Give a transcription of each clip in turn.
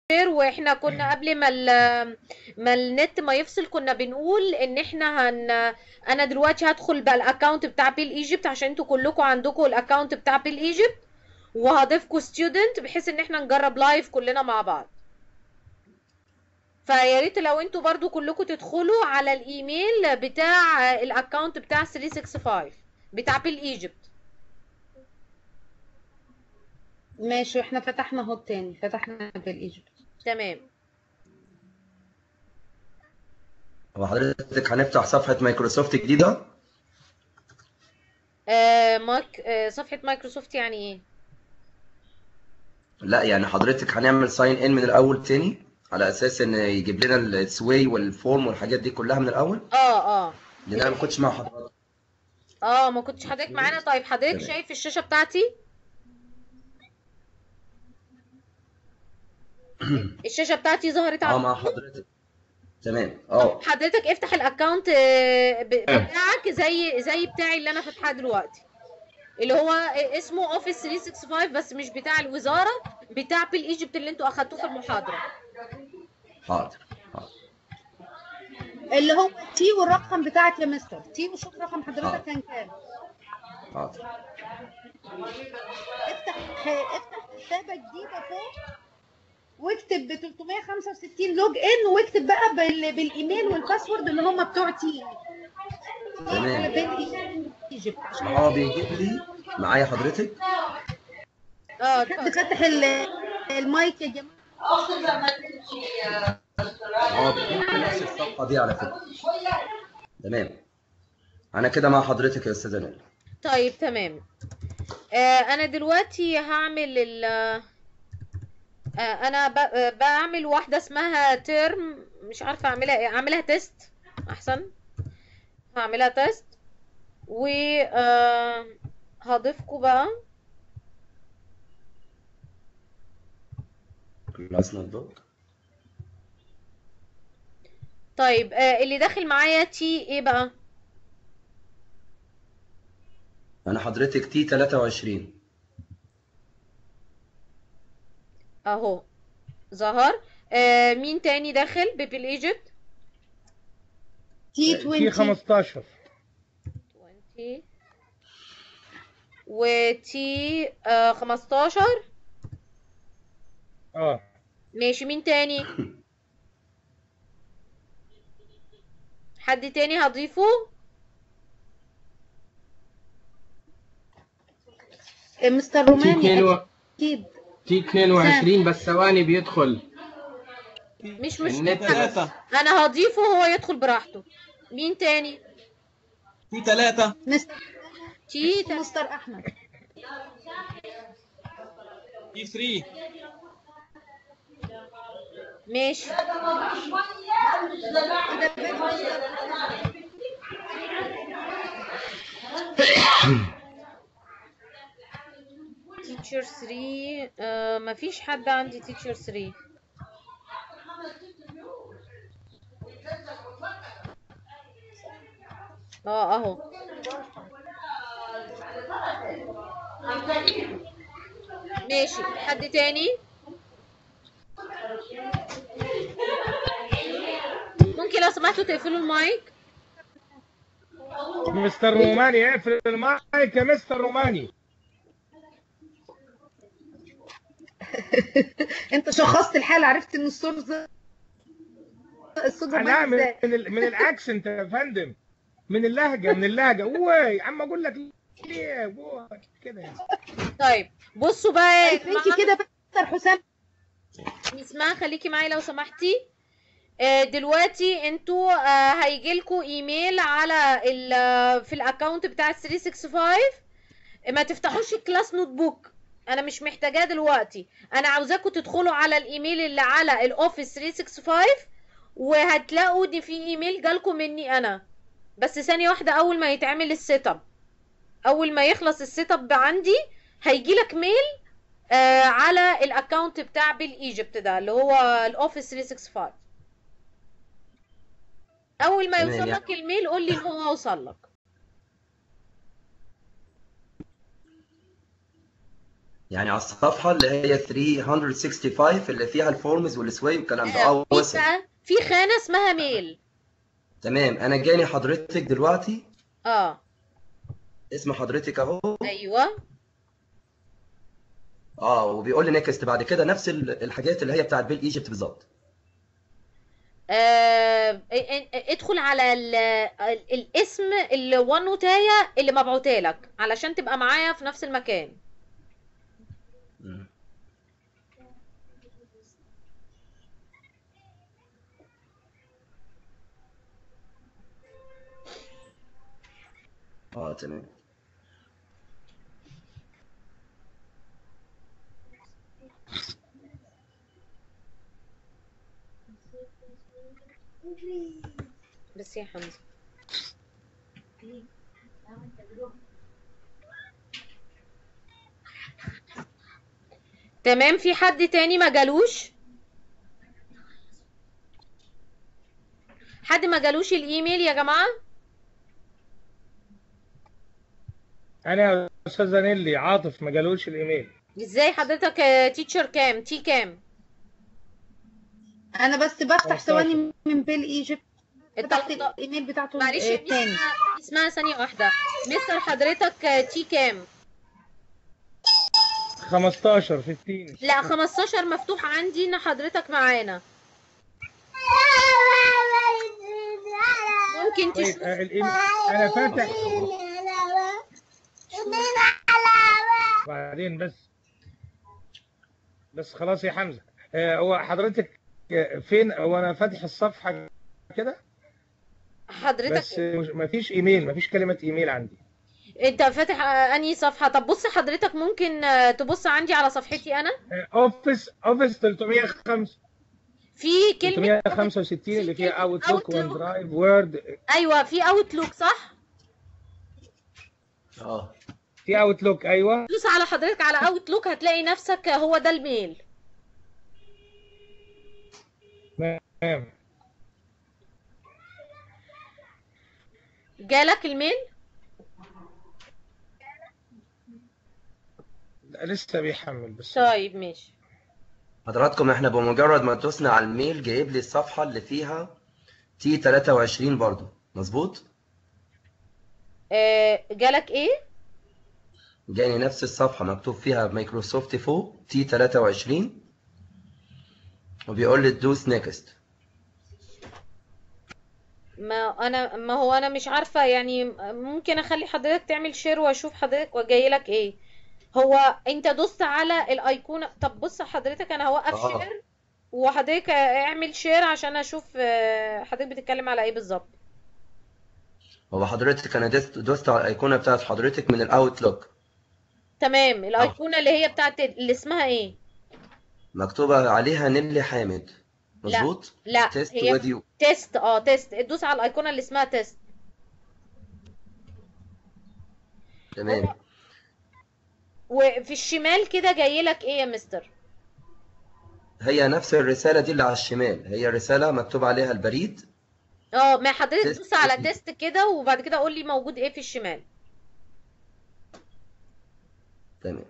واحنا كنا قبل ما النت ما يفصل كنا بنقول ان احنا انا دلوقتي هدخل بقى الاكونت بتاع بيل ايجيبت عشان انتوا كلكم عندكم الاكونت بتاع بيل ايجيبت، وهضيفكم ستودنت بحيث ان احنا نجرب لايف كلنا مع بعض. فيا ريت لو انتوا برضو كلكم تدخلوا على الايميل بتاع الاكونت بتاع 365 بتاع بيل ايجيبت. ماشي، احنا فتحنا اهو تاني، فتحنا بالايجيبت. تمام. هو حضرتك هنفتح صفحة مايكروسوفت جديدة؟ صفحة مايكروسوفت يعني ايه؟ لا يعني حضرتك هنعمل ساين ان من الأول تاني على أساس إن يجيب لنا السواي والفورم والحاجات دي كلها من الأول؟ اه لأن أنا ما كنتش مع حضرتك. ما كنتش حضرتك معانا. طيب حضرتك تمام. شايف الشاشة بتاعتي؟ الشاشة بتاعتي ظهرت اه عندك؟ مع حضرتك. تمام طب اه. حضرتك افتح الاكونت بتاعك زي بتاعي اللي انا فاتحاه دلوقتي، اللي هو اسمه اوفيس 365 بس مش بتاع الوزارة، بتاع بيل ايجيبت اللي انتوا اخدتوه في المحاضرة. حاضر حاضر. اللي هو تي والرقم بتاعك يا مستر تي، وشوف رقم حضرتك حاضر كان كام. حاضر. افتح حسابة جديدة فوق، واكتب ب 365 لوج ان، واكتب بقى بالايميل والباسورد اللي هم بتوع تي على تمام. بيل ايجيبت. ما هو بيجيب لي معايا حضرتك. حد اتفضل. فتح المايك يا جماعة؟ هو بيجيب لي نفس الصفحة دي على فكرة. تمام. أنا كده مع حضرتك يا أستاذة نيل. طيب تمام. انا دلوقتي هعمل انا بعمل واحدة اسمها ترم، مش عارفة اعملها ايه، اعملها تيست احسن. هعملها تيست و هضيفكوا بقى. خلصنا الدور. طيب اللي داخل معايا تي ايه بقى؟ أنا حضرتك تي 23. اهو ظهر. مين تاني داخل ببيل ايجيبت؟ تي تي 20. 15. 20 وتي 15. اه ماشي، مين تاني؟ حد تاني هضيفه؟ مستر تي روماني 22 اكيد. تي سام 22 بس ثواني بيدخل مش النت مشكلة، بس. انا هضيفه هو يدخل براحته. مين تاني؟ في 3. مستر تي مستر احمد. في 3. ماشي. تيتشر 3 مفيش حد عندي تيتشر 3. اهو. ماشي، حد تاني؟ ممكن لو سمحتوا تقفلوا المايك؟ مستر روماني اقفل المايك يا مستر روماني. انت شخصت الحالة، عرفت ان الصوت لا ظبط ازاي. من الاكسنت يا فندم، من اللهجه اوي عم اقول لك ليه أوي كده يعني. طيب بصوا بقى يا طيب انت جماعه. كده مستر حسام. اسمها خليكي معايا لو سمحتي. دلوقتي انتوا هيجيلكوا ايميل على في الاكونت بتاع 365. ما تفتحوش الكلاس نوت بوك، انا مش محتاجاه دلوقتي. انا عاوزاكم تدخلوا على الايميل اللي على الاوفيس 365، وهتلاقوا دي في ايميل جالكم مني انا. بس ثانية واحدة، اول ما يتعمل السيت اب، اول ما يخلص السيت اب عندي هيجيلك ميل على الاكونت بتاع بيل ايجيبت ده اللي هو الاوفيس 365. اول ما تمام يوصل يعني. لك الميل قول لي ان هو وصل لك. يعني على الصفحة اللي هي 365 اللي فيها الفورمز والسواي والكلام ده. اه وصل. في خانة اسمها ميل. تمام، انا جاني حضرتك دلوقتي اه اسم حضرتك اهو. ايوه. اه، وبيقول لي نيكست بعد كده نفس الحاجات اللي هي بتاعت بيل ايجيبت بالظبط. ادخل على الاسم الوانوتاية اللي مبعوتة لك علشان تبقى معايا في نفس المكان. مم. اه تمام. بس يا حمزة تمام. في حد تاني ما جالوش؟ حد ما جالوش الايميل يا جماعة؟ انا يا استاذه نيلي عاطف ما جالوش الايميل. ازاي حضرتك تيتشر كام تي كام؟ انا بس بفتح 15. ثواني من بيل ايجيبت، فتحت التلاتة- الايميل بتاعته معلش يا التاني. اسمها ثانية واحدة. مستر حضرتك تي كام؟ 15 15. لا 15 مفتوح عندي ان حضرتك معانا. ممكن طيب تشوف. الايميل انا فاتح بعدين بس خلاص يا حمزه. هو حضرتك فين؟ هو انا فاتح الصفحه كده بس حضرتك ما فيش ايميل، ما فيش كلمه ايميل عندي. انت فاتح انهي صفحة؟ طب بص حضرتك ممكن تبص عندي على صفحتي انا. اوفيس 305 في كلمة 365 اللي فيها اوتلوك وان اوتلوك. درايف وورد. ايوه في اوتلوك صح. اه في اوتلوك ايوه. دوس على حضرتك على اوتلوك هتلاقي نفسك هو ده الميل. تمام. جالك الميل؟ لسه بيحمل بس. طيب ماشي. حضراتكم احنا بمجرد ما دوسنا على الميل جايب لي الصفحة اللي فيها تي 23 برضو، مظبوط؟ جالك ايه؟ جاني نفس الصفحة مكتوب فيها مايكروسوفت فوق تي 23 وبيقول لي دوس نيكست. ما هو انا مش عارفة يعني. ممكن اخلي حضرتك تعمل شير واشوف حضرتك وجاي لك ايه. هو انت دوست على الايقونة. طب بص حضرتك انا هوقف شير وحضرتك اعمل شير عشان اشوف حضرتك بتتكلم على ايه بالظبط. هو حضرتك انا دوست على الايقونة بتاعت حضرتك من الاوتلوك. تمام. الايقونة اللي هي بتاعت اللي اسمها ايه؟ مكتوبة عليها نيلي حامد، لا مظبوط؟ لا تيست هي وديو. تيست. تيست. دوس على الايقونة اللي اسمها تيست. تمام. وفي الشمال كده جاي لك ايه يا مستر؟ هي نفس الرسالة دي اللي على الشمال، هي رسالة مكتوب عليها البريد. ما حضرتك تيست دوس على وديو. تيست كده وبعد كده قول لي موجود ايه في الشمال. تمام.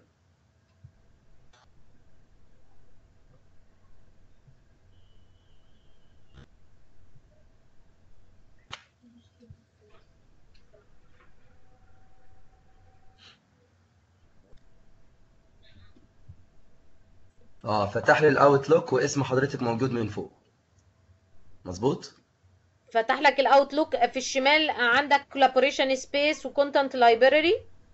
فتح لي الاوتلوك واسم حضرتك موجود من فوق، مظبوط؟ فتح لك الاوتلوك في الشمال عندك collaboration space وكونتنت لايبراري.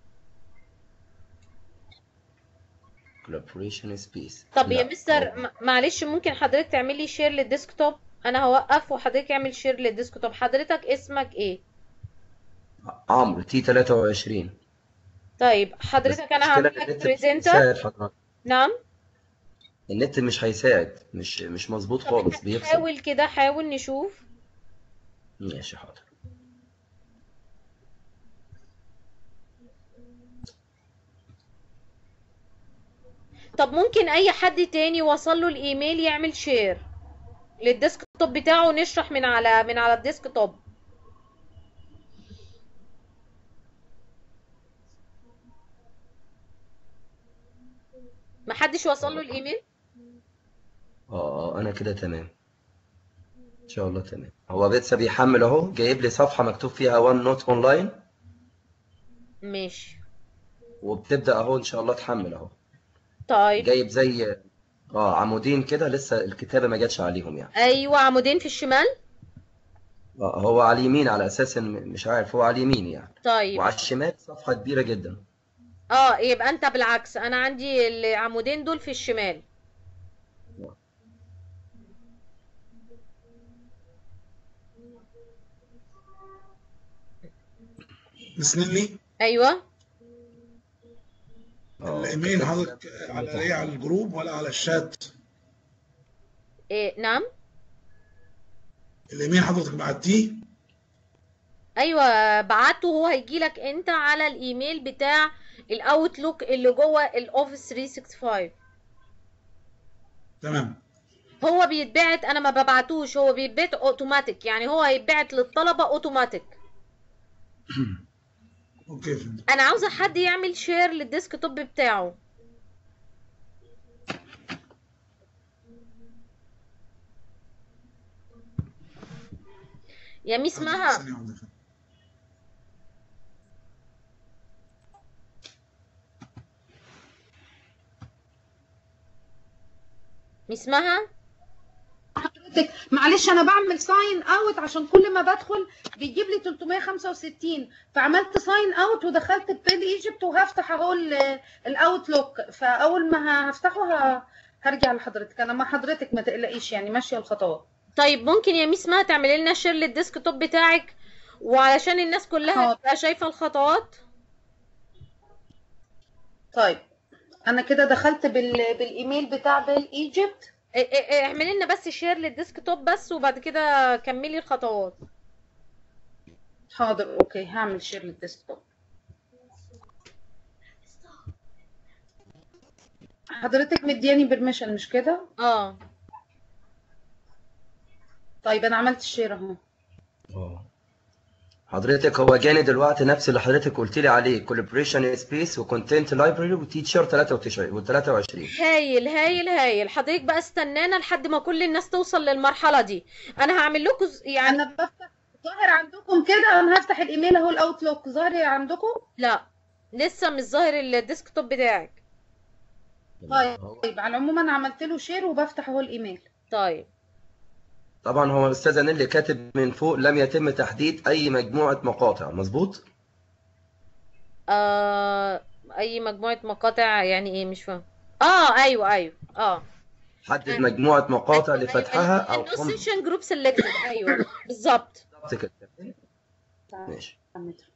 collaboration space. طب يا لا مستر معلش ممكن حضرتك تعمل لي شير للديسكتوب؟ انا هوقف وحضرتك اعمل شير للديسكتوب. حضرتك اسمك ايه؟ عمرو تي 23. طيب بس حضرتك انا المشكلة هعمل ان لك النت مش بريزنتر. هيساعد حضرتك. نعم. النت مش هيساعد، مش مظبوط طب انت خالص، بيفصل. حاول كده، حاول نشوف. ماشي حاضر. طب ممكن اي حد تاني وصل له الايميل يعمل شير للديسكتوب بتاعه ونشرح من على الديسكتوب. محدش وصل له الايميل؟ انا كده تمام ان شاء الله تمام. هو لسه بيحمل اهو، جايب لي صفحة مكتوب فيها وان نوت اونلاين، ماشي. وبتبدأ اهو ان شاء الله تحمل اهو. طيب. جايب زي عمودين كده، لسه الكتابة ما جاتش عليهم يعني. ايوه، عمودين في الشمال. هو على اليمين على اساس ان مش عارف، هو على اليمين يعني. طيب. وعلى الشمال صفحة كبيرة جدا. يبقى انت بالعكس، انا عندي العمودين دول في الشمال. مس نيلي، ايوه. الايميل حضرتك على ايه، على الجروب ولا على الشات؟ إيه، نعم. الايميل حضرتك بعتيه؟ ايوه بعته، هو هيجي لك انت على الايميل بتاع الاوتلوك اللي جوه الاوفيس 365. تمام. هو بيتبعت، انا ما ببعتوش، هو بيتبعت اوتوماتيك، يعني هو هيتبعت للطلبه اوتوماتيك. اوكي فهمت. انا عاوزه حد يعمل شير للديسك توب بتاعه. يا ميس مها. ثانية واحدة. ميس مها. حضرتك معلش انا بعمل ساين اوت عشان كل ما بدخل بيجيب لي 365، فعملت ساين اوت ودخلت بيل ايجيبت وهفتح اهو الاوتلوك، فاول ما هفتحه هرجع لحضرتك. انا مع حضرتك ما تقلقيش، يعني ماشيه الخطوات. طيب ممكن يا ميس مها تعملي لنا شير للديسك توب بتاعك، وعلشان الناس كلها حاضر. تبقى شايفه الخطوات. طيب انا كده دخلت بالايميل بتاع بيل ايجيبت. اعملي لنا بس شير للديسك توب بس، وبعد كده كملي الخطوات. حاضر اوكي، هعمل شير للديسكتوب. حضرتك مدياني برميشن مش كده؟ طيب انا عملت الشير اهو. حضرتك هو جاني دلوقتي نفس اللي حضرتك قلت لي عليه، كولابريشن سبيس وكونتنت لايبرري وتيتشر 23. هايل هايل هايل. حضرتك بقى استنانا لحد ما كل الناس توصل للمرحله دي. انا هعمل لكم يعني انا بفتح ظاهر عندكم كده، انا هفتح الايميل اهو، الاوتلوك ظاهر عندكم؟ لا لسه مش ظاهر الديسك توب بتاعك. طيب على العموم انا عملت له شير وبفتح اهو الايميل. طيب. طبعا هو الاستاذ نيلي كاتب من فوق لم يتم تحديد اي مجموعه مقاطع، مظبوط؟ اي مجموعه مقاطع يعني ايه؟ مش فاهم. ايوه. حدد مجموعه مقاطع لفتحها او النو سيشن جروب سيلكتد. ايوه بالظبط. ماشي.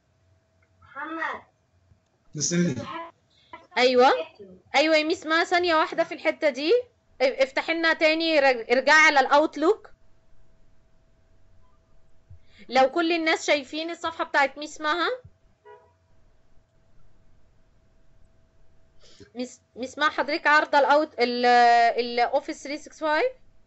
مس نيلي، ايوه يا ميس ما ثانيه واحده في الحته دي. افتح لنا تاني، ارجعي على الاوتلوك. لو كل الناس شايفين الصفحه بتاعت ميس مها. ميس مها حضرتك عارضه الاوفيس 365.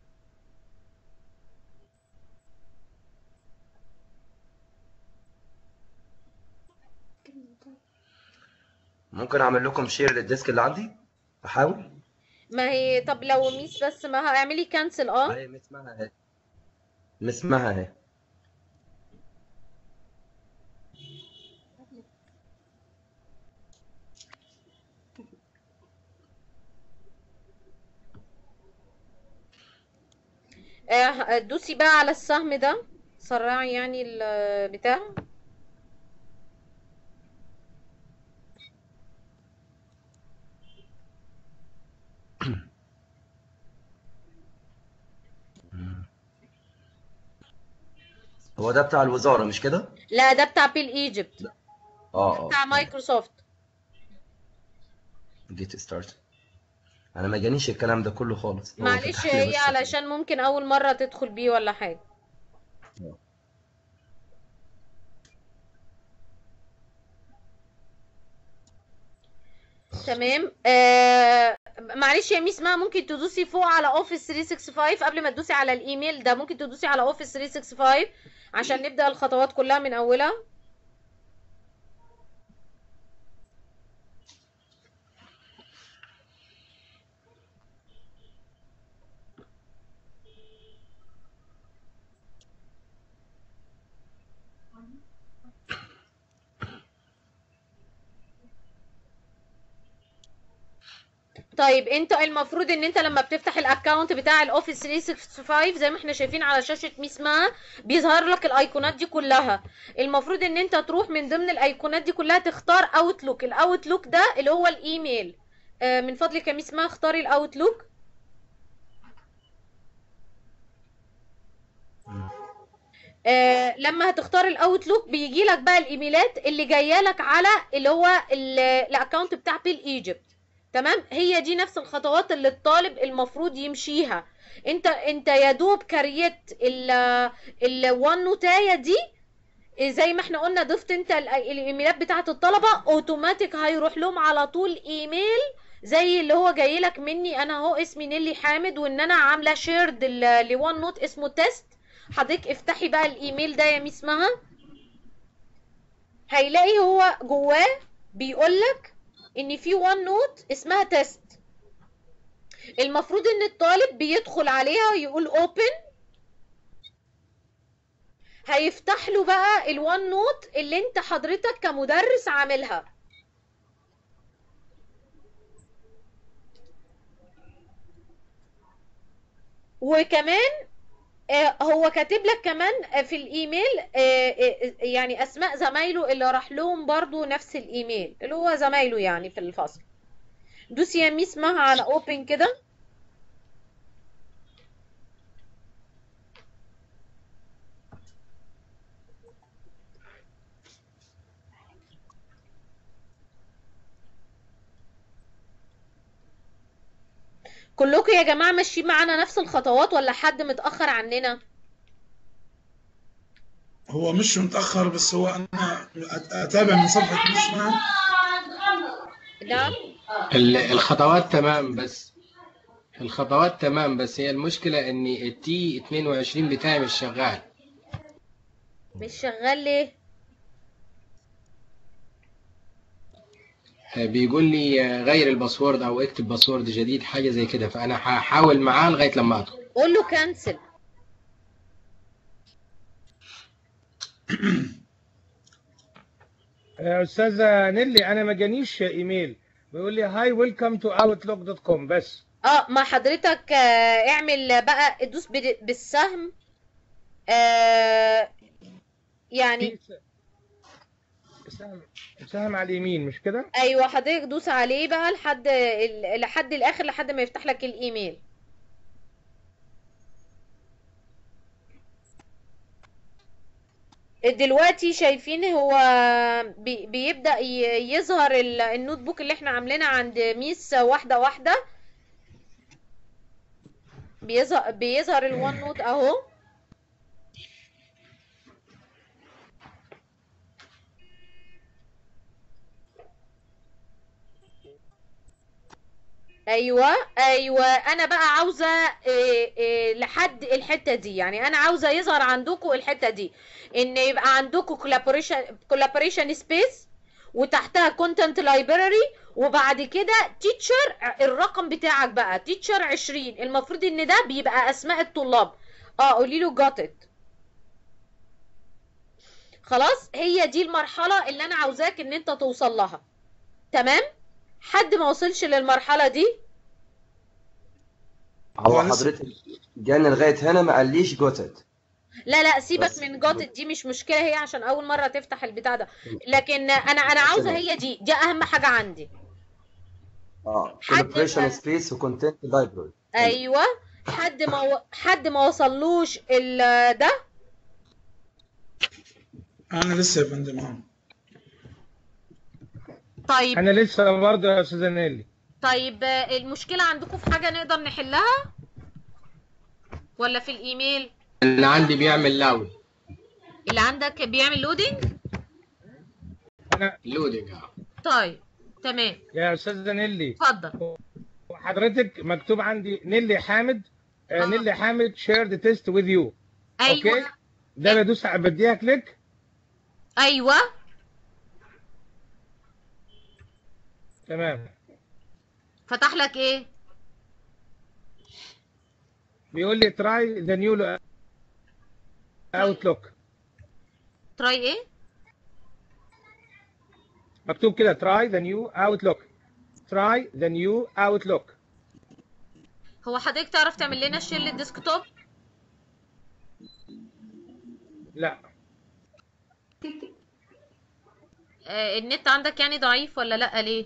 ممكن اعمل لكم شير للديسك اللي عندي، احاول. ما هي طب لو ميس بس ما اعملي كانسل. هي مس مها اهي. دوسي بقى على السهم ده، سرعي يعني البتاع. هو ده بتاع الوزاره مش كده؟ لا ده بتاع بيل ايجيبت. بتاع تمام. مايكروسوفت. جيت ستارت. انا ما جانيش الكلام ده كله خالص. هو معلش فتح لي هي بس علشان ممكن اول مرة تدخل بيه ولا حاجة. تمام. معلش يا ميس ما ممكن تدوسي فوق على اوفيس 365 قبل ما تدوسي على الايميل ده. ممكن تدوسي على اوفيس 365 عشان نبدأ الخطوات كلها من اولها. طيب انت المفروض ان انت لما بتفتح الاكونت بتاع الاوفيس 365 زي ما احنا شايفين على شاشة ميس مها بيظهر لك الايقونات دي كلها. المفروض ان انت تروح من ضمن الايقونات دي كلها تختار اوتلوك. الاوتلوك ده اللي هو الايميل. من فضلك يا ميس مها اختاري الاوتلوك. لما هتختار الاوتلوك بيجي لك بقى الايميلات اللي جايه لك على اللي هو الاكونت بتاع بيل ايجيبت. تمام، هي دي نفس الخطوات اللي الطالب المفروض يمشيها. انت يا دوب كريت الوان نوتايه دي، زي ما احنا قلنا ضفت انت الايميلات بتاعه الطلبه، اوتوماتيك هيروح لهم على طول ايميل زي اللي هو جاي لك مني انا اهو. اسمي نيلي حامد، وان انا عامله شيرد لوان نوت اسمه تيست. حضرتك افتحي بقى الايميل ده يا ميس مها، هيلاقي هو جواه بيقولك ان في وان نوت اسمها تيست. المفروض ان الطالب بيدخل عليها يقول اوبن، هيفتح له بقى الوان نوت اللي انت حضرتك كمدرس عاملها. وكمان هو كاتب لك كمان في الايميل يعني اسماء زمايله اللي راح لهم برضو نفس الايميل اللي هو زمايله يعني في الفصل. دوسي يا ميس مها على اوبن كده. كلكم يا جماعة ماشيين معانا نفس الخطوات ولا حد متأخر عننا؟ هو مش متأخر، بس هو أنا أتابع من صفحة اسمها. نعم. الخطوات تمام، بس هي المشكلة ان التي 22 بتاعي مش شغال. مش شغال ليه؟ بيقول لي غير الباسورد او اكتب باسورد جديد، حاجة زي كده، فانا هحاول معاه لغاية لما ادخل. قول له كانسل. يا استاذه نيلي انا ما جانيش ايميل، بيقول لي هاي ويلكم تو اوتلوك دوت كوم بس. ما حضرتك اعمل بقى ادوس بالسهم يعني سهم على اليمين مش كده؟ ايوه حضرتك دوس عليه بقى لحد الاخر لحد ما يفتح لك الايميل. دلوقتي شايفين هو بيبدأ يظهر النوت بوك اللي احنا عاملينها عند ميس واحدة واحدة. بيظهر الوان نوت اهو. ايوه انا بقى عاوزه لحد الحته دي، يعني انا عاوزه يظهر عندكم الحته دي ان يبقى عندكم كولابوريشن سبيس وتحتها كونتنت لايبراري، وبعد كده تيتشر الرقم بتاعك بقى تيتشر 20. المفروض ان ده بيبقى اسماء الطلاب. قولي له جات ات. خلاص هي دي المرحله اللي انا عاوزاك ان انت توصل لها. تمام. حد ما وصلش للمرحله دي؟ هو حضرتك جانا لغايه هنا ما قاليش جوتت. لا سيبك من جوتت دي، مش مشكله، هي عشان اول مره تفتح البتاع ده. لكن انا عاوزه هي دي اهم حاجه عندي. كولابوريشن سبيس وكونتنت لايبراري. ايوه. حد ما وصلوش ده. أنا لسه يا فندم. طيب انا لسه برضه يا استاذه نيلي. طيب المشكله عندكم في حاجه نقدر نحلها ولا في الايميل؟ اللي عندي بيعمل لاود. اللي عندك بيعمل لودنج؟ انا لودنج. طيب تمام يا استاذه نيلي اتفضل. حضرتك مكتوب عندي نيلي حامد. نيلي حامد شيرد تيست وذ يو. ايوه اوكي، ده بدوس بديها كليك. ايوه تمام. فتح لك ايه؟ بيقول لي تراي ذا نيو اوتلوك. تراي ايه؟ مكتوب كده تراي ذا نيو اوتلوك. try the new Outlook. هو حضرتك تعرف تعمل لنا شير للديسكتوب؟ لا النت عندك يعني ضعيف ولا لا ليه؟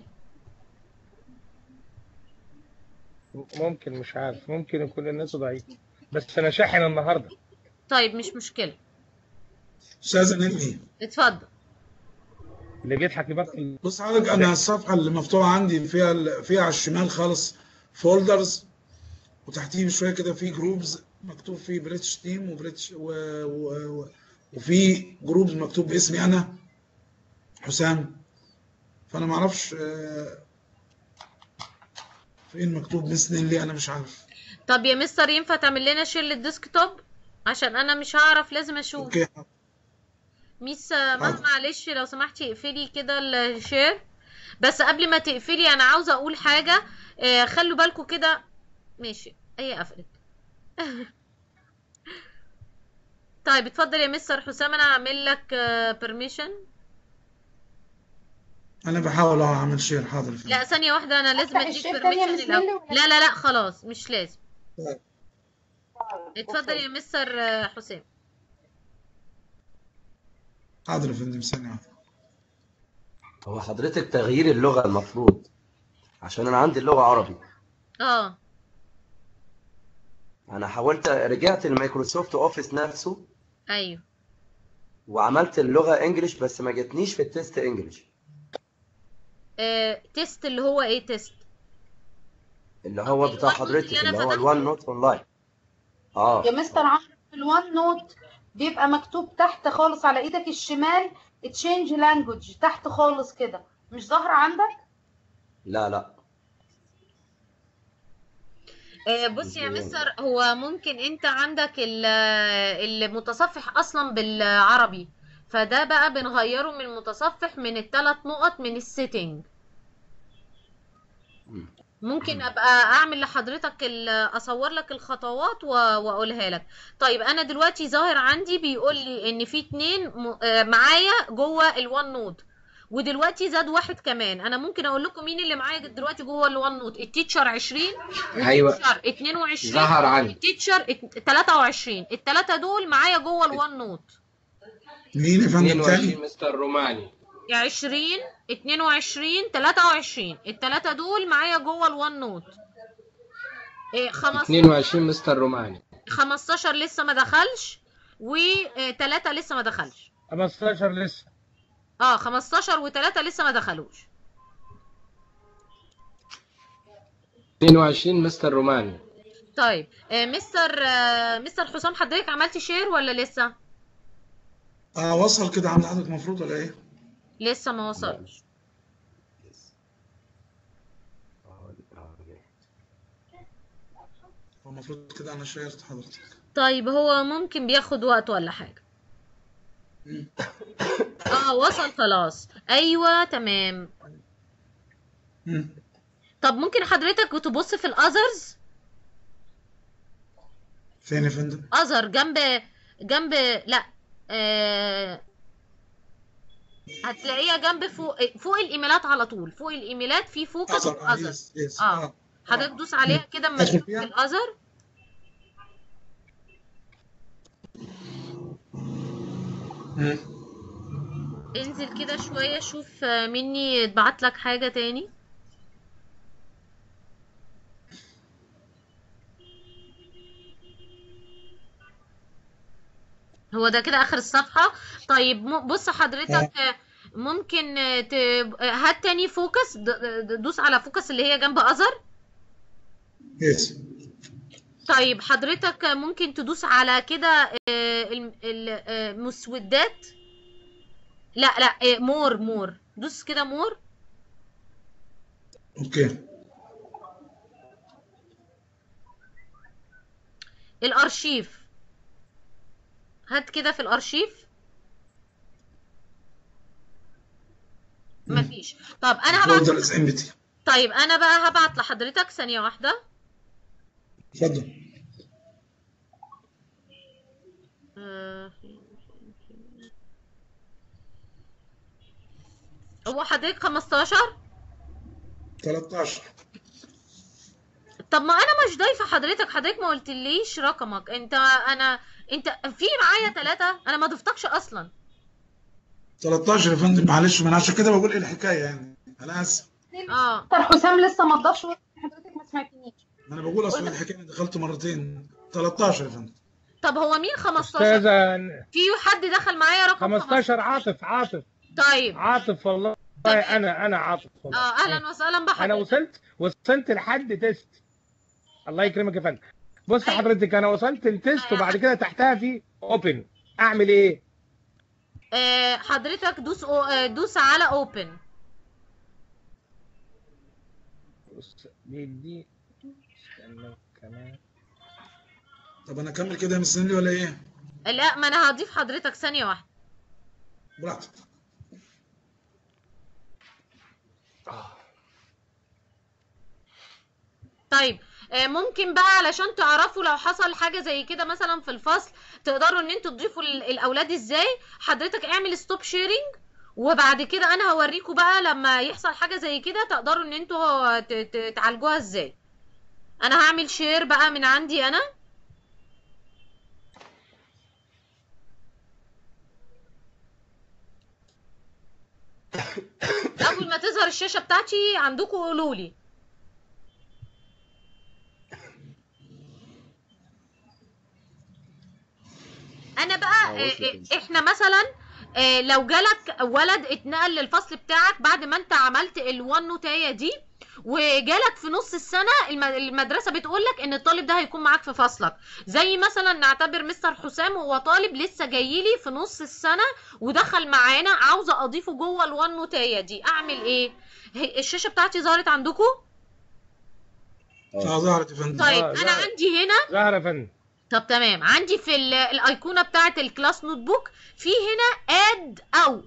ممكن، مش عارف، ممكن يكون النت ضعيف، بس انا شاحن النهارده. طيب مش مشكلة. استاذ نيلي، اتفضل. اللي بيضحك يبطل. بص حضرتك، انا الصفحه اللي مفتوحه عندي فيها على الشمال خالص فولدرز، وتحتيه بشويه كده في جروبز مكتوب فيه بريتش تيم وبريتش وفي جروبز مكتوب باسمي انا حسام. فانا ما اعرفش فين مكتوب مس نيلي، انا مش عارف. طب يا مستر ينفع تعمل لنا شير للديسكتوب؟ عشان انا مش هعرف، لازم اشوف. اوكي ميس مها معلش لو سمحتي اقفلي كده الشير. بس قبل ما تقفلي انا عاوزه اقول حاجه. خلوا بالكم كده. ماشي، هي قفلت. طيب اتفضل يا مستر حسام، انا هعمل لك بيرميشن. انا بحاول اعمل شير. حاضر. لا ثانيه واحده، انا لازم أفتح اديك الشير تاني يا بيرميشن مس نيلي الاول. ولا لا خلاص مش لازم. طيب. اتفضل يا مستر حسام. حاضر يا فندم، ثانيه واحده. هو حضرتك تغيير اللغة المفروض، عشان أنا عندي اللغة عربي. أنا حاولت رجعت المايكروسوفت أوفيس نفسه ايوه. وعملت اللغة إنجليش، بس ما جتنيش في التست إنجليش. تيست اللي هو ايه تيست؟ اللي هو بتاع حضرتك، اللي هو الوان نوت أونلاين. يا مستر عمرو، في الوان نوت بيبقى مكتوب تحت خالص على ايدك الشمال تشينج لانجوج، تحت خالص كده، مش ظاهره عندك؟ لا. بص يا مستر، هو ممكن انت عندك المتصفح اصلا بالعربي، فده بقى بنغيره من المتصفح من ال3 نقط من السيتنج. ممكن ابقى اعمل لحضرتك اصور لك الخطوات واقولها لك. طيب انا دلوقتي ظاهر عندي بيقول لي ان في 2 معايا جوه الوان نوت، ودلوقتي زاد واحد كمان. انا ممكن اقول لكم مين اللي معايا دلوقتي جوه الوان نوت. التيتشر 20 ايوه والتيتشر 22 ظهر عندي. والتيتشر 23. الثلاثه دول معايا جوه الوان نوت. مين يا فندم 22 تاني؟ مستر روماني. 20 22 23 الثلاثه دول معايا جوه الوان نوت. 22 مستر روماني. 15 لسه ما دخلش، و3 لسه ما دخلش. 15 لسه. 15 و3 لسه ما دخلوش. 22 مستر روماني. طيب مستر حسام، حضرتك عملتي شير ولا لسه؟ وصل كده عند حضرتك المفروض ولا ايه؟ لسه ما وصلش. هو المفروض كده انا شيرت حضرتك. طيب هو ممكن بياخد وقت ولا حاجة. وصل خلاص. ايوه تمام. طب ممكن حضرتك تبص في الاذرز؟ فين يا فندم؟ اذر جنب لا هتلاقيها جنب فوق الايميلات على طول. فوق الايميلات في فوكس اذر. حضرتك دوس عليها كده اما تشوف الاذر. انزل كده شوية، شوف مني اتبعت لك حاجة تاني. هو ده كده اخر الصفحة. طيب بص حضرتك، ممكن هات تاني فوكس، دوس على فوكس اللي هي جنب اذر. يس. طيب حضرتك ممكن تدوس على كده المسودات. لا مور دوس كده مور. اوكي. الارشيف، هات كده في الارشيف. مفيش. طب انا هبعت. طيب انا بقى هبعت لحضرتك ثانية واحدة. اتفضل. هو حضرتك 15 13. طب ما انا مش ضايفه حضرتك ما قلتليش رقمك. انت في معايا 3، انا ما ضفتكش اصلا. 13 يا فندم، معلش، ما انا عشان كده بقول ايه الحكايه يعني، انا اسف. اه حسام لسه ما ضافش، حضرتك ما سمعتنيش. ما انا بقول اصل الحكايه دخلت مرتين. 13 يا فندم. طب هو مين 15؟ استاذه في حد دخل معايا رقم 15 عاطف. طيب عاطف والله. تمام. انا عاطف والله. اهلا وسهلا انا بحضرتك. وصلت لحد تيست. الله يكرمك يا فندم. بص حضرتك، انا وصلت لتيست وبعد كده تحتها في اوبن. اعمل ايه؟ حضرتك دوس على اوبن. بص دي استنى كمان. طب انا اكمل كده مستني ولا ايه؟ لا، ما انا هضيف حضرتك ثانيه واحده. براحتك. طيب ممكن بقى علشان تعرفوا لو حصل حاجه زي كده مثلا في الفصل تقدروا ان انتوا تضيفوا الاولاد ازاي. حضرتك اعمل ستوب شيرنج، وبعد كده انا هوريكم بقى لما يحصل حاجه زي كده تقدروا ان انتوا تعالجوها ازاي. انا هعمل شير بقى من عندي انا. اول ما تظهر الشاشه بتاعتي عندكم قولوا لي. انا بقى احنا مثلا لو جالك ولد اتنقل للفصل بتاعك بعد ما انت عملت الوان نوتايه دي، وجالك في نص السنه المدرسه بتقولك ان الطالب ده هيكون معاك في فصلك. زي مثلا نعتبر مستر حسام هو طالب لسه جايلي في نص السنه ودخل معانا، عاوزه اضيفه جوه الوان نوتايه دي، اعمل ايه؟ الشاشه بتاعتي ظهرت عندكم؟ ظهرت يا فندم. طيب انا عندي هنا ظهر يا فندم. طب تمام. عندي في الايقونه بتاعه الكلاس نوت بوك في هنا اد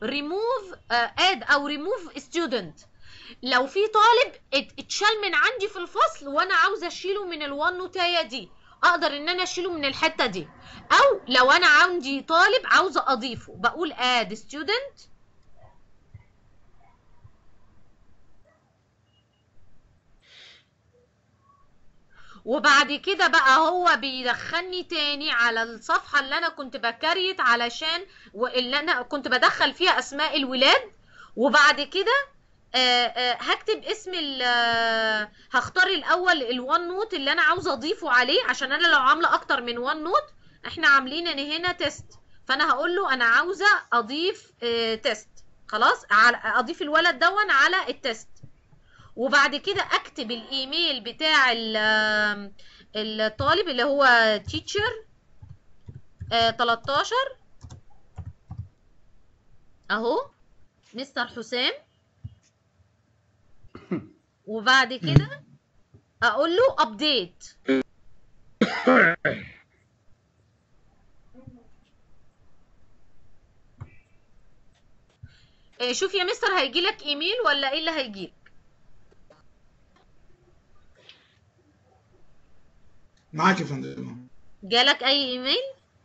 او ريموف ستودنت. لو في طالب اتشال من عندي في الفصل وانا عاوزه اشيله من الوان نوتايه دي، اقدر ان انا اشيله من الحته دي. او لو انا عندي طالب عاوزه اضيفه بقول اد ستودنت، وبعد كده بقى هو بيدخلني تاني على الصفحة اللي انا كنت بكريت علشان اللي انا كنت بدخل فيها اسماء الولاد. وبعد كده هكتب اسم هختار الاول الوان نوت اللي انا عاوزه اضيفه عليه، عشان انا لو عامله اكتر من وان نوت احنا عاملين ان هنا تيست، فانا هقول له انا عاوزه اضيف تيست. خلاص اضيف الولد دون على التيست، وبعد كده اكتب الايميل بتاع الطالب اللي هو teacher 13 اهو مستر حسام، وبعد كده اقول له ابديت. شوف يا مستر هيجيلك ايميل ولا ايه اللي هيجيلك؟ معاك يا فندم. جالك اي ايميل؟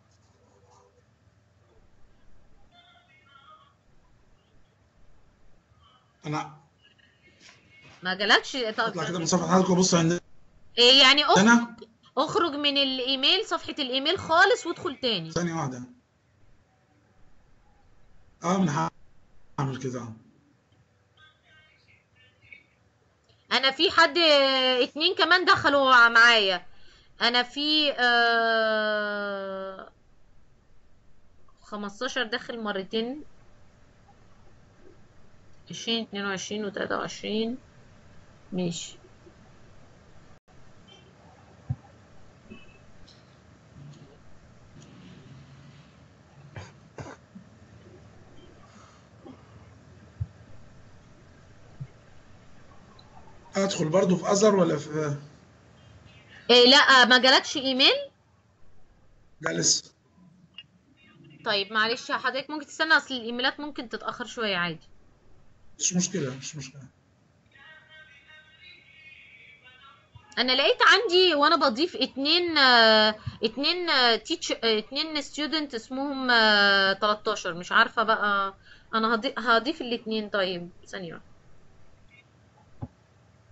انا ما جالكش؟ طب اطلع كده من صفحه حضرتك وبص عندنا. يعني انا اخرج من الايميل، صفحة الايميل خالص وادخل تاني. ثانيه واحده. انا هعمل كده. انا في حد 2 كمان دخلوا معايا. انا في 15 داخل مرتين، 20 22 و23. ماشي. ادخل برضو في ازر ولا في لا ما جالكش ايميل؟ لا لسه. طيب معلش حضرتك ممكن تستنى، اصل الايميلات ممكن تتاخر شويه عادي. مش مشكله. انا لقيت عندي وانا بضيف 2 ستودنت اسمهم 13. مش عارفه بقى، انا هضيف الاثنين. طيب ثانيه.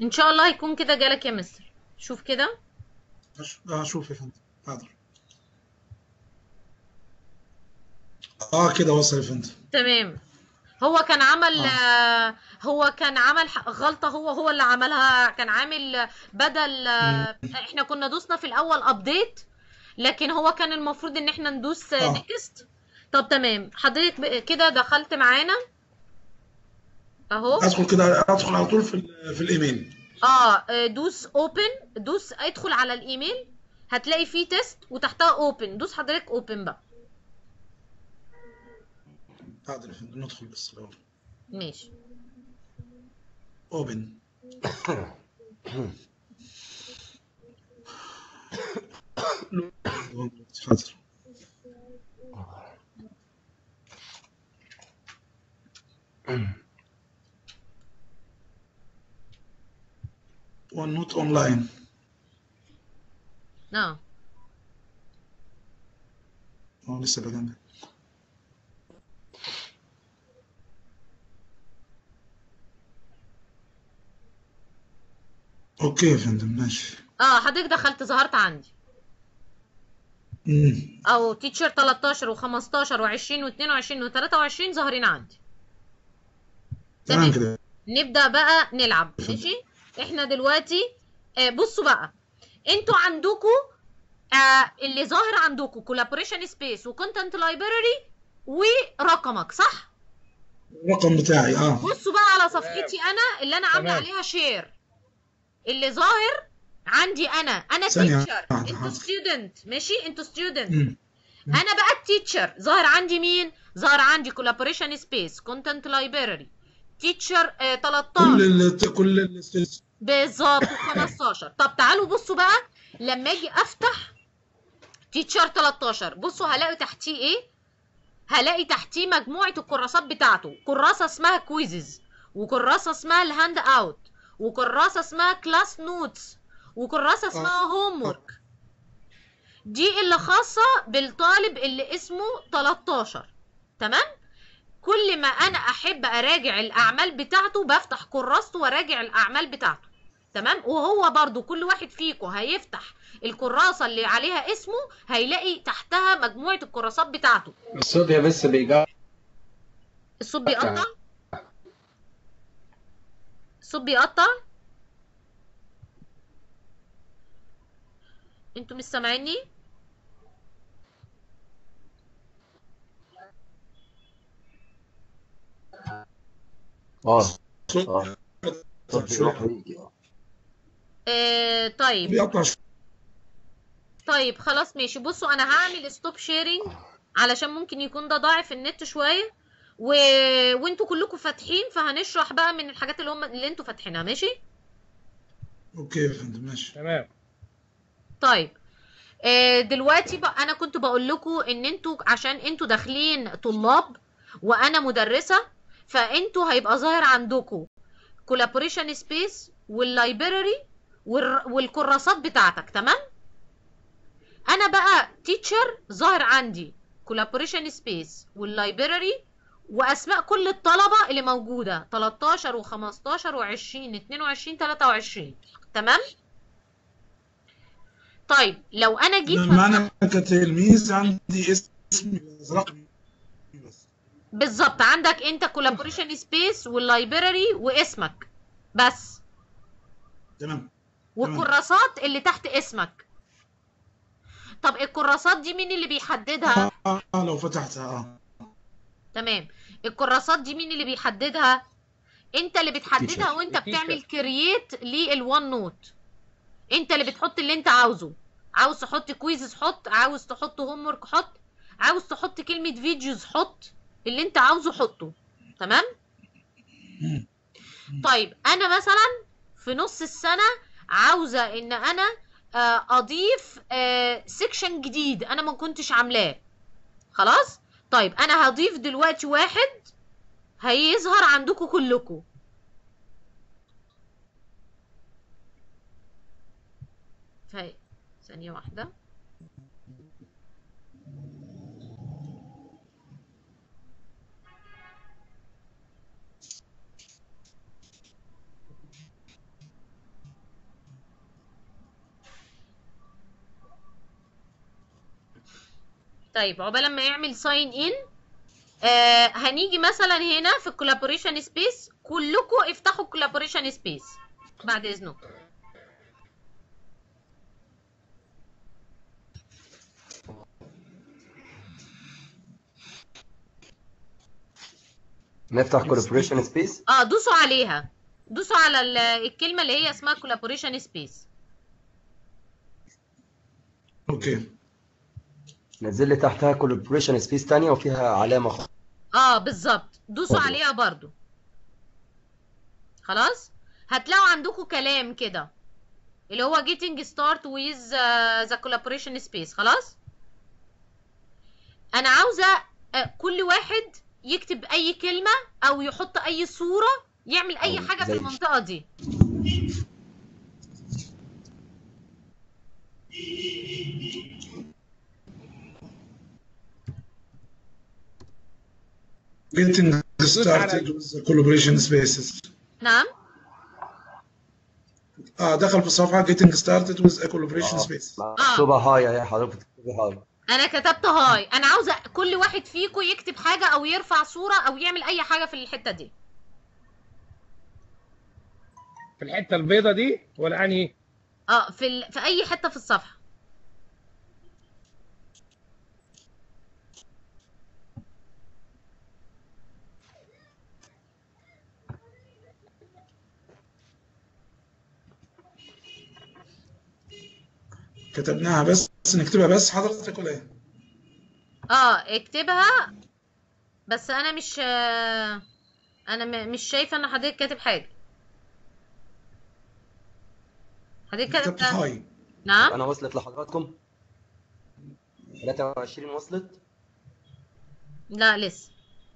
ان شاء الله هيكون كده جالك يا مستر. شوف كده. اشوف يا فندم. حاضر. كده وصل يا فندم. تمام. هو كان عمل غلطة، هو اللي عملها. كان عامل بدل احنا كنا دوسنا في الاول ابديت، لكن هو كان المفروض ان احنا ندوس نيكست. طب تمام، حضرتك كده دخلت معانا اهو. ادخل على طول في الايميل. دوس اوبن، ادخل على الايميل، هتلاقي فيه تيست وتحتها اوبن. دوس حضرتك اوبن بقى. حاضر يا فندم، ندخل بس الاول. ماشي. اوبن. حاضر. والنوت اونلاين. لسه بجنب. اوكي يا فندم، ماشي. حضرتك دخلت، ظهرت عندي. او تيتشر 13 و15 و20 و22 و23 ظاهرين عندي. تمام كده. نبدأ بقى نلعب. ماشي. احنا دلوقتي بصوا بقى، انتوا عندكم اللي ظاهر عندكم كولابوريشن سبيس وكونتنت لايبراري ورقمك، صح؟ الرقم بتاعي. بصوا بقى على صفحتي انا اللي انا عامله عليها شير. اللي ظاهر عندي انا تيتشر، انتوا ستودنت. ماشي، انتوا ستودنت. انا بقى التيتشر ظاهر عندي مين؟ ظاهر عندي كولابوريشن سبيس كونتنت لايبراري تيتشر 13 كل بالظبط 15. طب تعالوا بصوا بقى، لما اجي افتح تيتشر 13 بصوا هلاقي تحتيه ايه؟ هلاقي تحتيه مجموعه الكراسات بتاعته. كراسه اسمها كويزز، وكراسه اسمها الهاند اوت، وكراسه اسمها كلاس نوتس، وكراسه اسمها هوم ورك. دي اللي خاصه بالطالب اللي اسمه 13. تمام. كل ما انا احب اراجع الاعمال بتاعته بفتح كراسته واراجع الاعمال بتاعته. تمام. وهو برضو كل واحد فيكم هيفتح الكراسه اللي عليها اسمه، هيلاقي تحتها مجموعه الكراسات بتاعته. الصوت يا بس بيقطع. الصوت بيقطع. الصوت بيقطع. انتوا مش سامعيني؟ طيب. طيب خلاص ماشي. بصوا انا هعمل ستوب شيرنج علشان ممكن يكون ده ضاعف النت شويه، وانتوا كلكم فاتحين، فهنشرح بقى من الحاجات اللي انتوا فاتحينها. ماشي. اوكي يا فندم، ماشي. تمام. طيب دلوقتي بقى انا كنت بقول لكم ان انتوا عشان انتوا داخلين طلاب وانا مدرسه، فانتوا هيبقى ظاهر عندكم كولابوريشن سبيس واللايبراري والكراسات بتاعتك. تمام. انا بقى تيتشر ظاهر عندي كولابوريشن سبيس واللايبراري واسماء كل الطلبه اللي موجوده 13 و15 و20 22 23. تمام. طيب لو انا جيت انا كتلميذ عندي اسمي رقمي بس. بالظبط، عندك انت كولابوريشن سبيس واللايبراري واسمك بس. تمام. والكراسات اللي تحت اسمك. طب الكراسات دي مين اللي بيحددها؟ لو فتحتها. تمام. الكراسات دي مين اللي بيحددها؟ انت اللي بتحددها وانت بتعمل كرييت للوان نوت. انت اللي بتحط اللي انت عاوزه. عاوز تحط كويزز حط، عاوز تحط هوم ورك حط، عاوز تحط كلمة فيديوز حط، اللي انت عاوزه حطه. تمام. طيب انا مثلا في نص السنة عاوزة ان انا اضيف سيكشن جديد انا ما كنتش عاملاه. خلاص. طيب انا هضيف دلوقتي واحد هيظهر عندكم كلكم. ثانية واحدة. طيب عقبال ما يعمل ساين ان هنيجي مثلا هنا في الكولابوريشن سبيس، كلكم افتحوا الكولابوريشن سبيس بعد اذنكم. نفتح كولابوريشن سبيس. دوسوا عليها، دوسوا على الكلمه اللي هي اسمها كولابوريشن سبيس. اوكي. نزل لي تحتها كولابوريشن سبيس تانية وفيها علامة. بالظبط، دوسوا عليها برضو. خلاص هتلاقوا عندكم كلام كده اللي هو getting start with the collaboration space. خلاص انا عاوزه كل واحد يكتب اي كلمه او يحط اي صوره، يعمل اي حاجه في المنطقه دي. Getting started with the collaboration spaces. نعم. دخل في الصفحة getting started with a collaboration space. مكتوبة هاي يا حضرتك، بتكتبي هاي. انا كتبت هاي. انا عاوزه كل واحد فيكم يكتب حاجه او يرفع صوره او يعمل اي حاجه في الحته دي. في الحته البيضه دي ولا انهي؟ في اي حته في الصفحه. كتبناها بس نكتبها بس حضرتك ولا ايه؟ اكتبها بس انا مش شايفه ان حضرتك كاتب حاجه. حضرتك كتبت هاي. نعم. انا وصلت لحضراتكم 23 وصلت؟ لا لسه.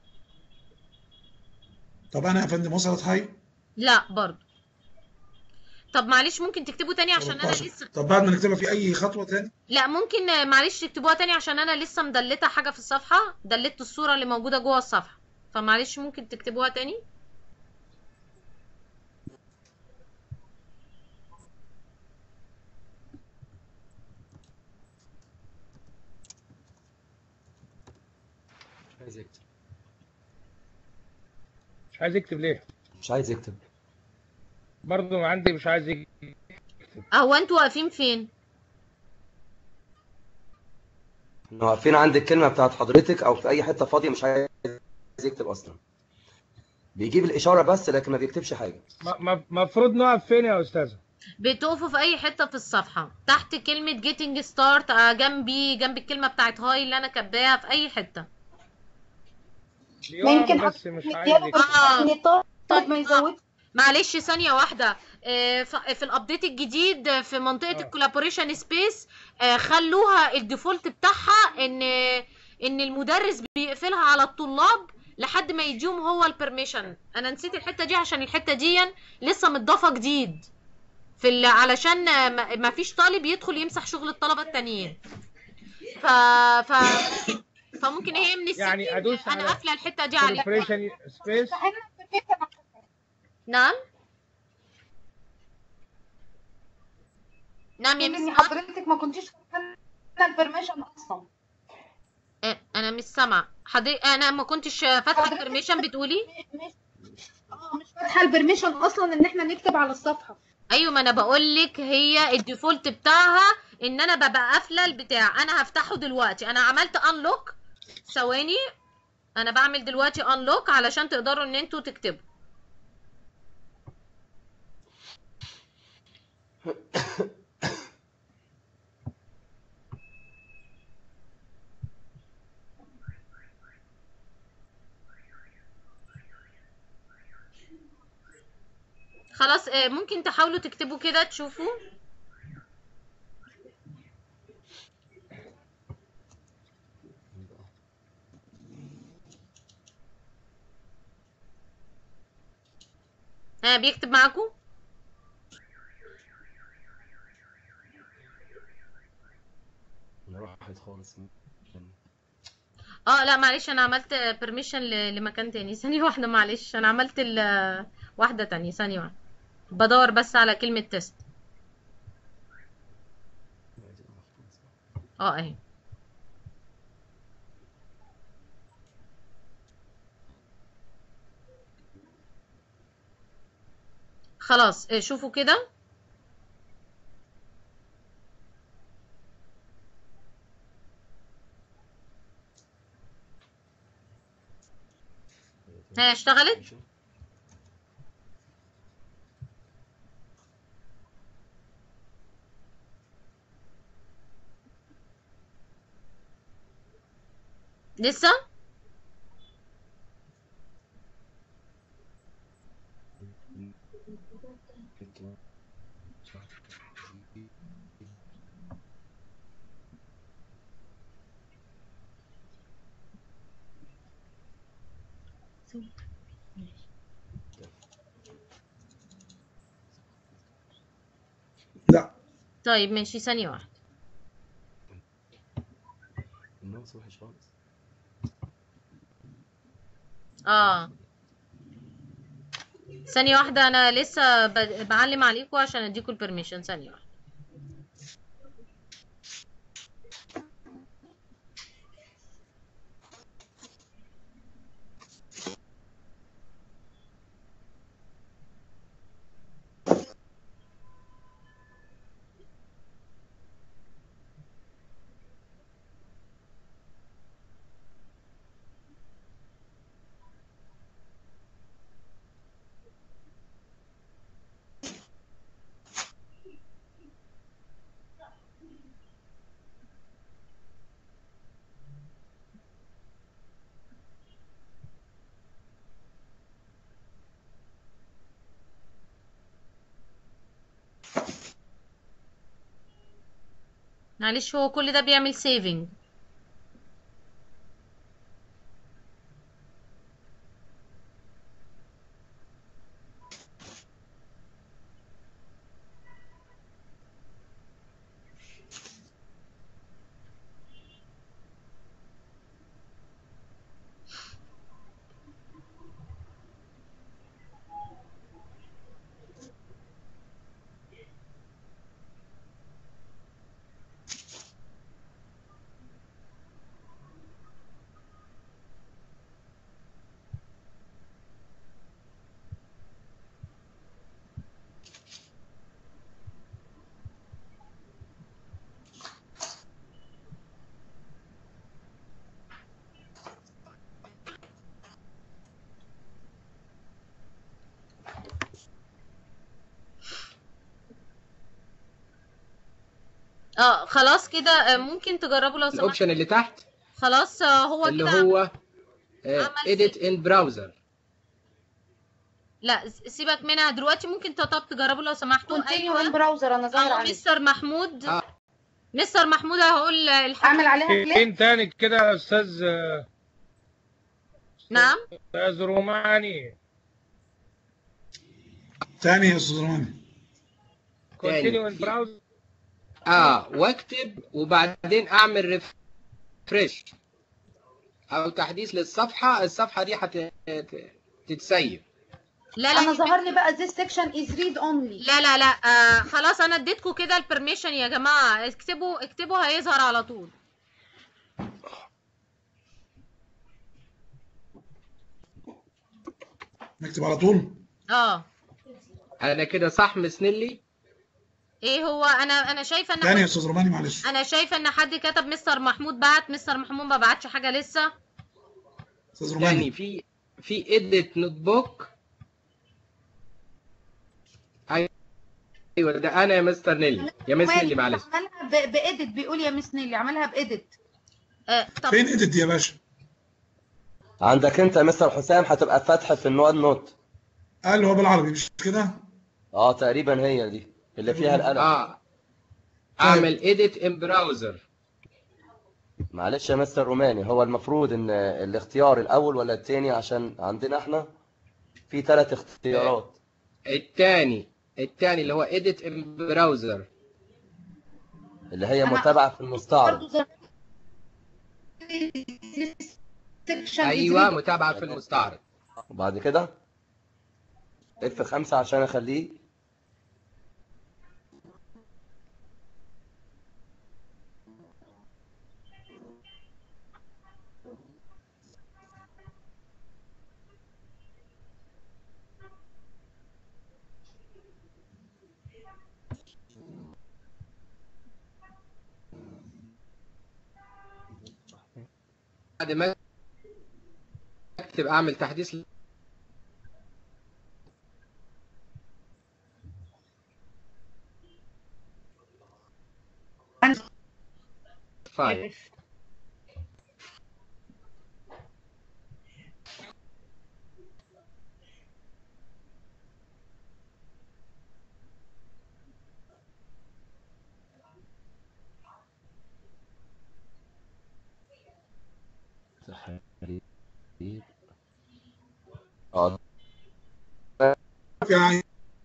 طب انا يا فندم وصلت هاي؟ لا برضو. طب معلش ممكن تكتبوا تاني عشان انا لسه. طب بعد ما نكتبها في اي خطوه تاني؟ لا ممكن معلش تكتبوها تاني عشان انا لسه مدلته حاجه في الصفحه، دلت الصوره اللي موجوده جوه الصفحه، فمعلش ممكن تكتبوها تاني. مش عايز يكتب. مش عايز يكتب ليه؟ مش عايز يكتب برضه عندي مش عايز يكتب. هو انتوا واقفين فين؟ احنا واقفين عند الكلمة بتاعت حضرتك او في اي حتة فاضية، مش عايز يكتب اصلا. بيجيب الاشارة بس لكن ما بيكتبش حاجة. مفروض نقف فين يا استاذة؟ بتقفوا في اي حته في الصفحه تحت كلمه getting start، جنب الكلمه بتاعت هاي اللي انا كاتباها في اي حته. ممكن بس مش عايز يكتب. طب ما يزود. معلش ثانيه واحده. في الابديت الجديد في منطقه الكولابوريشن سبيس خلوها الديفولت بتاعها ان المدرس بيقفلها على الطلاب لحد ما يديهم هو البرميشن. انا نسيت الحته دي عشان الحته دي لسه متضافه جديد علشان ما فيش طالب يدخل يمسح شغل الطلبه التانيين. فممكن هي من يعني ادوس انا قافله الحته دي عليك. كولابوريشن سبيس. نعم يا مس. حضرتك ما كنتيش فاتحه البرميشن اصلا. انا مش سامعه حضرتك. انا ما كنتش فاتحه البرميشن بتقولي؟ مش فاتحه البرميشن اصلا ان احنا نكتب على الصفحه. ايوه ما انا بقول لك هي الديفولت بتاعها ان انا ببقى قافله البتاع. انا هفتحه دلوقتي. انا عملت انلوك. ثواني انا بعمل دلوقتي انلوك علشان تقدروا ان انتوا تكتبوا. خلاص ممكن تحاولوا تكتبوا كده تشوفوا. بيكتب معاكم؟ راحت خالص. لا معلش انا عملت بيرميشن لمكان تاني. ثانية واحدة معلش انا عملت واحدة تانية. ثانية واحدة بدور بس على كلمة تيست. اهي. خلاص شوفوا كده. هي اشتغلت؟ لسه؟ لا طيب ماشي، ثانية واحدة. الماوس وحش خالص. ثانية واحدة، أنا لسه بعلم عليكم عشان أديكم البرميشن. ثانية واحدة. معلش، هو كل ده بيعمل سيفنج. خلاص كده. ممكن تجربوا لو سمحت. الاوبشن اللي تحت خلاص هو اللي كده هو عمل edit in browser. لا سيبك منها دلوقتي. ممكن تجربوا لو سمحتوا. كونتينيو ان براوزر انا ظاهر عليه. مستر محمود. مستر محمود هقول الحاجة. اعمل عليها كليك. فين تاني كده يا استاذ؟ نعم. استاذ روماني. تاني يا استاذ روماني. كونتينيو ان براوزر. واكتب وبعدين اعمل ريفريش او تحديث للصفحه. الصفحه دي هتتسيب. لا انا ظهر لي بقى this section is read only. لا خلاص انا اديتكم كده البرميشن يا جماعه. اكتبوا هيظهر على طول. نكتب على طول. انا كده صح مسنلي؟ ايه هو انا شايفه ان تاني يا استاذ روماني معلش. انا شايفه ان حد كتب مستر محمود بعت. مستر محمود ما بعتش حاجه لسه. استاذ روماني يعني في edit نوت بوك. ايوه ده انا يا مستر نيلي. يا مس نيلي معلش. عملها بإيديت. بيقول يا مس نيلي عملها بإيديت. طب فين edit دي يا باشا؟ عندك انت يا مستر حسام هتبقى فاتحه في النوت نوت. اللي هو بالعربي مش كده؟ تقريبا هي دي اللي فيها القلم. اعمل edit in browser. معلش يا مستر روماني، هو المفروض ان الاختيار الاول ولا التاني؟ عشان عندنا احنا في 3 اختيارات. التاني اللي هو edit in browser اللي هي متابعة في المستعرض. ايوه متابعة في المستعرض. وبعد كده F5 عشان اخليه بعد ما اكتب اعمل تحديث فايل. اه يعني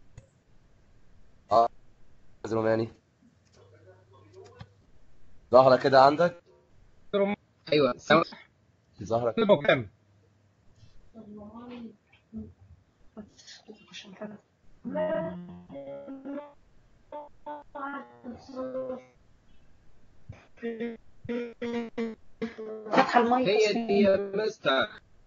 اه روماني ظاهرة كده عندك؟ ايوه ظاهرة المكتب. فاتحه المايك هي دي يا مستر.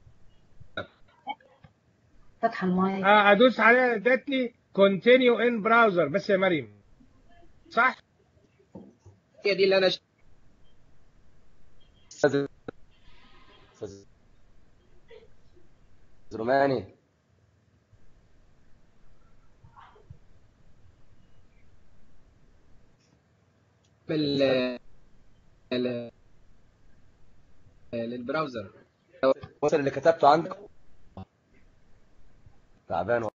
فاتحه المايك. ادوس عليها ادت لي كونتينيو ان براوزر بس يا مريم، صح؟ هي دي اللي انا أستاذ روماني. للبراوزر. وصل اللي كتبته عندك؟ تعبان